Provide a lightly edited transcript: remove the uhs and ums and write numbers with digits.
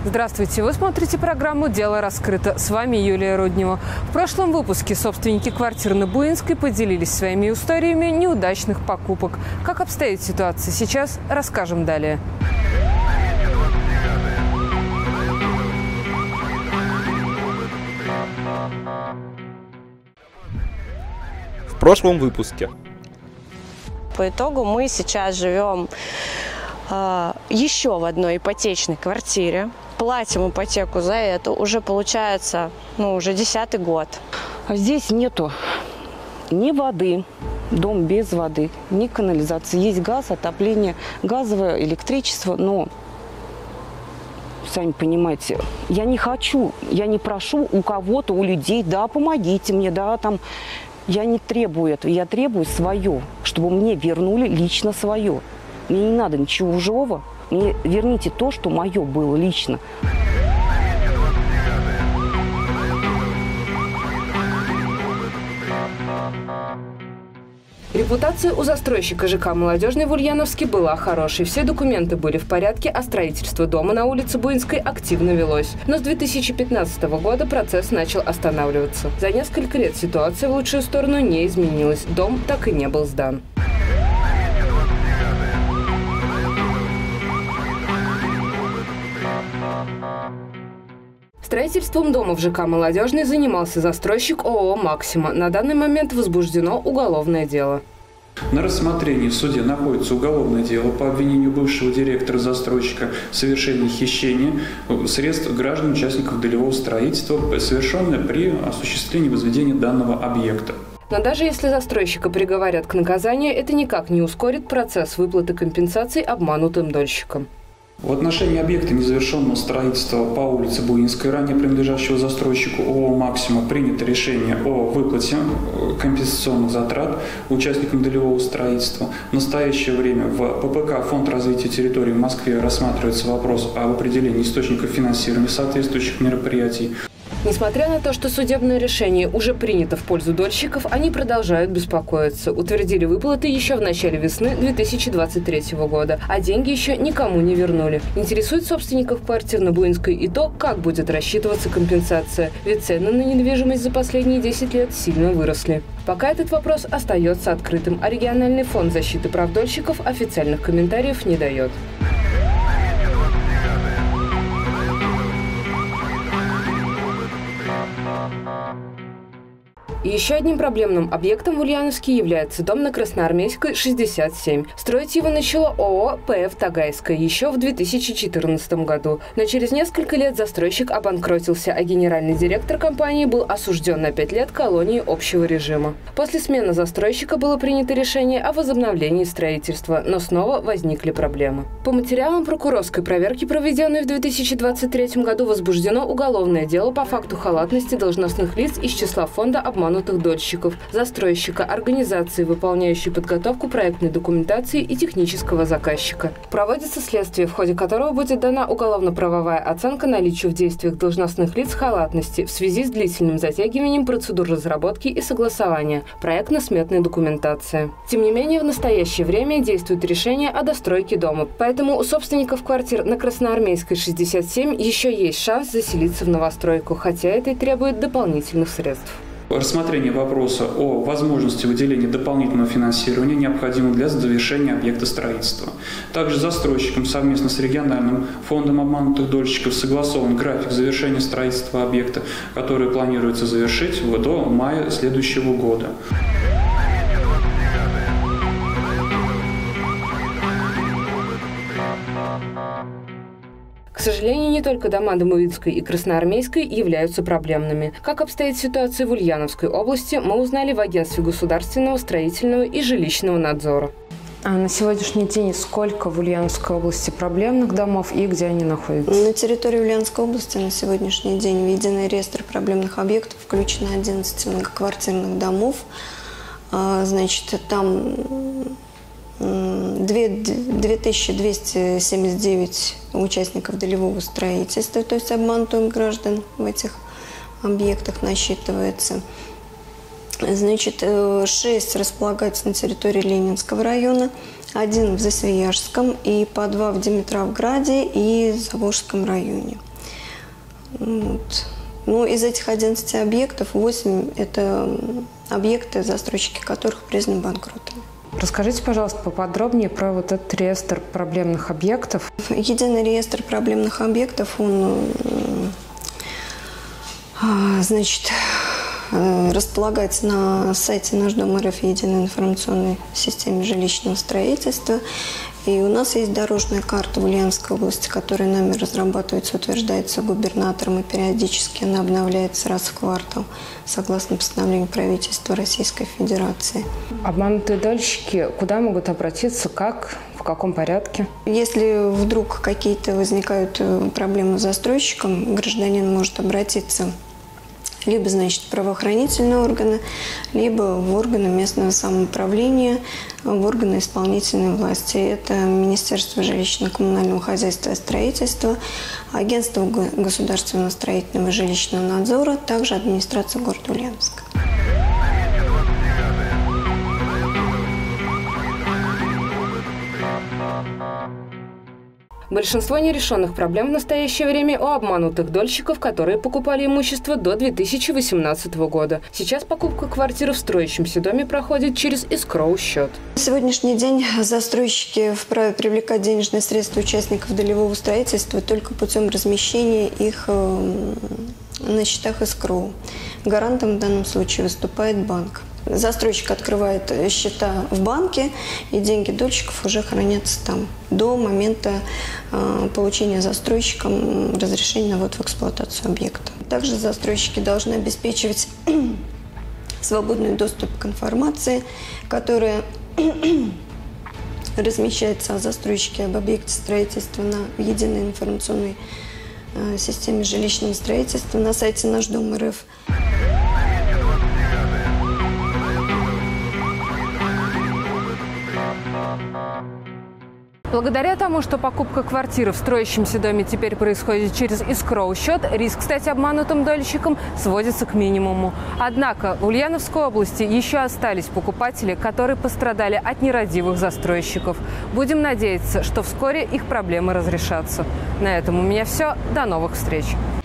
Здравствуйте! Вы смотрите программу «Дело раскрыто». С вами Юлия Руднева. В прошлом выпуске собственники квартир на Буинской поделились своими историями неудачных покупок. Как обстоит ситуация сейчас, расскажем далее. В прошлом выпуске. По итогу мы сейчас живем еще в одной ипотечной квартире. Платим ипотеку за это уже получается, уже 10-й год. Здесь нету ни воды, дом без воды, ни канализации. Есть газ, отопление, газовое, электричество, но, сами понимаете, я не хочу, я не прошу у кого-то, у людей, да, помогите мне, да, там, я не требую этого, я требую свое, чтобы мне вернули лично свое. Мне не надо ничего чужого. Мне верните то, что мое было лично. Репутация у застройщика ЖК «Молодежный» в Ульяновске была хорошей. Все документы были в порядке, а строительство дома на улице Буинской активно велось. Но с 2015 года процесс начал останавливаться. За несколько лет ситуация в лучшую сторону не изменилась. Дом так и не был сдан. Строительством дома в ЖК «Молодежный» занимался застройщик ООО «Максима». На данный момент возбуждено уголовное дело. На рассмотрении в суде находится уголовное дело по обвинению бывшего директора застройщика в совершении хищения средств граждан, участников долевого строительства, совершенное при осуществлении возведения данного объекта. Но даже если застройщика приговорят к наказанию, это никак не ускорит процесс выплаты компенсаций обманутым дольщикам. В отношении объекта незавершенного строительства по улице Буинской, ранее принадлежащего застройщику ООО «Максима», принято решение о выплате компенсационных затрат участникам долевого строительства. В настоящее время в ППК «Фонд развития территории» в Москве рассматривается вопрос об определении источников финансирования соответствующих мероприятий. Несмотря на то, что судебное решение уже принято в пользу дольщиков, они продолжают беспокоиться. Утвердили выплаты еще в начале весны 2023 года, а деньги еще никому не вернули. Интересует собственников квартир на Буинской и то, как будет рассчитываться компенсация, ведь цены на недвижимость за последние 10 лет сильно выросли. Пока этот вопрос остается открытым, а региональный фонд защиты прав дольщиков официальных комментариев не дает. И еще одним проблемным объектом в Ульяновске является дом на Красноармейской, 67. Строить его начало ООО «ПФ Тагайская» еще в 2014 году. Но через несколько лет застройщик обанкротился, а генеральный директор компании был осужден на 5 лет колонии общего режима. После смены застройщика было принято решение о возобновлении строительства, но снова возникли проблемы. По материалам прокурорской проверки, проведенной в 2023 году, возбуждено уголовное дело по факту халатности должностных лиц из числа фонда обманутых дольщиков, застройщика, организации, выполняющей подготовку проектной документации и технического заказчика. Проводится следствие, в ходе которого будет дана уголовно-правовая оценка наличию в действиях должностных лиц халатности в связи с длительным затягиванием процедур разработки и согласования проектно-сметной документации. Тем не менее, в настоящее время действует решение о достройке дома, поэтому у собственников квартир на Красноармейской, 67 еще есть шанс заселиться в новостройку, хотя это и требует дополнительных средств. Рассмотрение вопроса о возможности выделения дополнительного финансирования необходимо для завершения объекта строительства. Также застройщиком совместно с региональным фондом обманутых дольщиков согласован график завершения строительства объекта, который планируется завершить до мая следующего года. К сожалению, не только дома на Буинской и Красноармейской являются проблемными. Как обстоит ситуация в Ульяновской области, мы узнали в Агентстве государственного строительного и жилищного надзора. А на сегодняшний день сколько в Ульяновской области проблемных домов и где они находятся? На территории Ульяновской области на сегодняшний день в единый реестр проблемных объектов включено 11 многоквартирных домов. Значит, там 2279 участников долевого строительства, то есть обманутых граждан в этих объектах насчитывается. Значит, 6 располагаются на территории Ленинского района, 1 в Засвияжском и по 2 в Димитровграде и Заволжском районе. Вот. Ну, из этих 11 объектов 8 – это объекты, застройщики которых признаны банкротами. Расскажите, пожалуйста, поподробнее про вот этот реестр проблемных объектов. Единый реестр проблемных объектов, он, значит, располагается на сайте «Наш Дом РФ» Единой информационной системе жилищного строительства. И у нас есть дорожная карта в Ульяновской области, которая нами разрабатывается, утверждается губернатором, и периодически она обновляется раз в квартал, согласно постановлению правительства Российской Федерации. Обманутые дольщики куда могут обратиться, как, в каком порядке? Если вдруг какие-то возникают проблемы с застройщиком, гражданин может обратиться либо, значит, в правоохранительные органы, либо в органы местного самоуправления, в органы исполнительной власти. Это Министерство жилищно-коммунального хозяйства и строительства, Агентство государственного строительного и жилищного надзора, также администрация города Ульяновска. Большинство нерешенных проблем в настоящее время у обманутых дольщиков, которые покупали имущество до 2018 года. Сейчас покупка квартиры в строящемся доме проходит через эскроу-счет. На сегодняшний день застройщики вправе привлекать денежные средства участников долевого строительства только путем размещения их на счетах эскроу. Гарантом в данном случае выступает банк. Застройщик открывает счета в банке, и деньги дольщиков уже хранятся там до момента получения застройщиком разрешения на ввод в эксплуатацию объекта. Также застройщики должны обеспечивать свободный доступ к информации, которая размещается о застройщике, об объекте строительства на единой информационной системе жилищного строительства на сайте «Наш Дом РФ». Благодаря тому, что покупка квартиры в строящемся доме теперь происходит через эскроу-счет, риск стать обманутым дольщиком сводится к минимуму. Однако в Ульяновской области еще остались покупатели, которые пострадали от нерадивых застройщиков. Будем надеяться, что вскоре их проблемы разрешатся. На этом у меня все. До новых встреч!